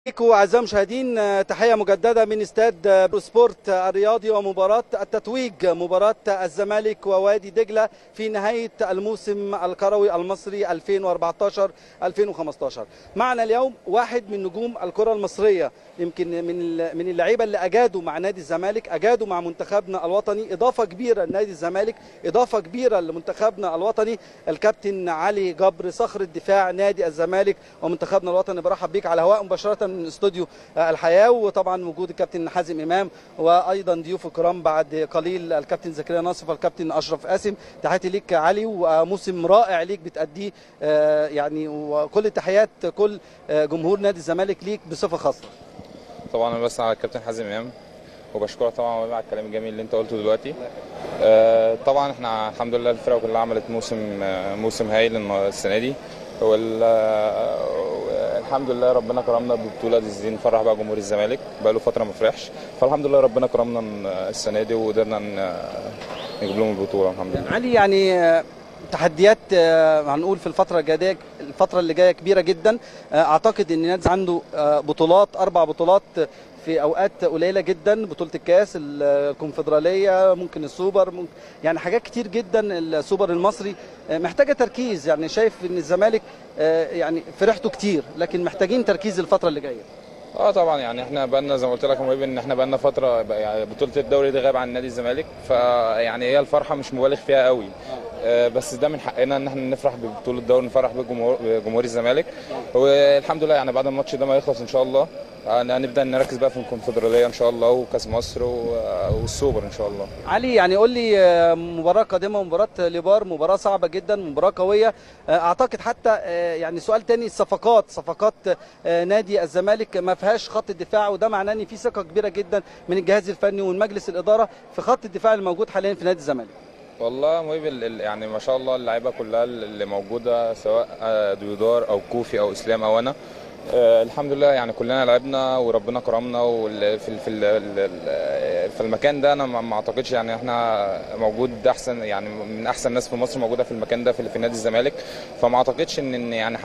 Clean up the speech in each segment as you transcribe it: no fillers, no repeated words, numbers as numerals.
لكم أعزائي المشاهدين تحية مجددة من استاد سبورت الرياضي ومباراة التتويج، مباراة الزمالك ووادي دجلة في نهاية الموسم الكروي المصري 2014-2015. معنا اليوم واحد من نجوم الكرة المصرية، يمكن من اللعيبة اللي أجادوا مع نادي الزمالك، أجادوا مع منتخبنا الوطني، إضافة كبيرة لنادي الزمالك، إضافة كبيرة لمنتخبنا الوطني، الكابتن علي جبر، صخر الدفاع نادي الزمالك ومنتخبنا الوطني. برحب بيك على هواء مباشرة من استوديو الحياة، وطبعا وجود الكابتن حازم إمام وايضا ضيوف الكرام بعد قليل الكابتن زكريا ناصف والكابتن اشرف قاسم. تحياتي ليك علي، وموسم رائع ليك بتأديه يعني، وكل التحيات كل جمهور نادي الزمالك ليك بصفة خاصة. طبعا انا بس على الكابتن حازم امام وبشكرك طبعا على الكلام الجميل اللي انت قلته دلوقتي. طبعا احنا الحمد لله الفرقه كلها عملت موسم هايل السنه دي، الحمد لله ربنا كرمنا ببطوله دي نفرح بقى جمهور الزمالك، بقى له فتره ما فرحش، فالحمد لله ربنا كرمنا السنه دي وقدرنا نجيب لهم البطوله الحمد لله. علي، يعني تحديات هنقول في الفتره اللي جايه كبيره جدا. اعتقد ان النادي عنده بطولات، 4 بطولات في اوقات قليله جدا، بطوله الكاس، الكونفدراليه، ممكن السوبر، ممكن يعني حاجات كتير جدا، السوبر المصري، محتاجه تركيز. يعني شايف ان الزمالك يعني فرحته كتير، لكن محتاجين تركيز الفتره اللي جايه. طبعا يعني احنا بقالنا زي ما قلت لك ان احنا بقالنا فتره يعني بطوله الدوري دي غايب عن نادي الزمالك، فيعني هي الفرحه مش مبالغ فيها قوي، بس ده من حقنا ان احنا نفرح ببطوله الدوري، نفرح بجمهور الزمالك. والحمد لله يعني بعد الماتش ده ما يخلص ان شاء الله هنبدا نركز بقى في الكونفدراليه ان شاء الله وكاس مصر والسوبر ان شاء الله. علي، يعني قول لي، مباراه قادمه، مباراه ليبار، مباراه صعبه جدا، مباراه قويه. اعتقد حتى يعني سؤال تاني، صفقات نادي الزمالك ما فيهاش خط الدفاع، وده معناه ان في ثقه كبيره جدا من الجهاز الفني ومن مجلس الاداره في خط الدفاع الموجود حاليا في نادي الزمالك. والله مهيب، يعني ما شاء الله اللعيبه كلها اللي موجوده، سواء ديودار او كوفي او اسلام او انا، الحمد لله يعني كلنا لعبنا وربنا كرمنا. في المكان ده انا ما اعتقدش يعني احنا موجود احسن، يعني من احسن ناس في مصر موجوده في المكان ده في نادي الزمالك، فما اعتقدش ان يعني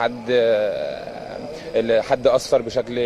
حد اثر بشكل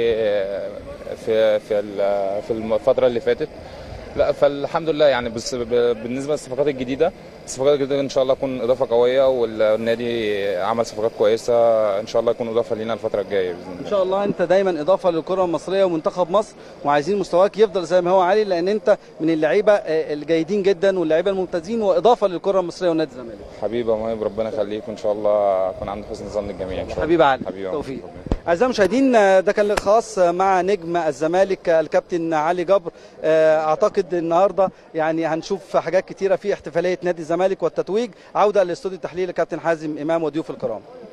في الفتره اللي فاتت. لا فالحمد لله يعني. بس بالنسبه للصفقات الجديده ان شاء الله تكون اضافه قويه، والنادي عمل صفقات كويسه ان شاء الله يكون اضافه لينا الفتره الجايه باذن الله. ان شاء الله انت دايما اضافه للكره المصريه ومنتخب مصر، وعايزين مستواك يفضل زي ما هو علي، لان انت من اللعيبه الجيدين جدا واللعيبه الممتازين، واضافه للكره المصريه ونادي الزمالك. حبيبي يا مهيب، ربنا يخليك، وان شاء الله اكون عند حسن ظن الجميع ان شاء الله. حبيبي علي، توفيق. اعزائي المشاهدين، ده كان لقاء خاص مع نجم الزمالك الكابتن علي جبر. اعتقد النهارده يعني هنشوف حاجات كتيره في احتفاليه نادي الزمالك والتتويج. عوده لاستوديو التحليل الكابتن حازم امام وضيوف الكرام.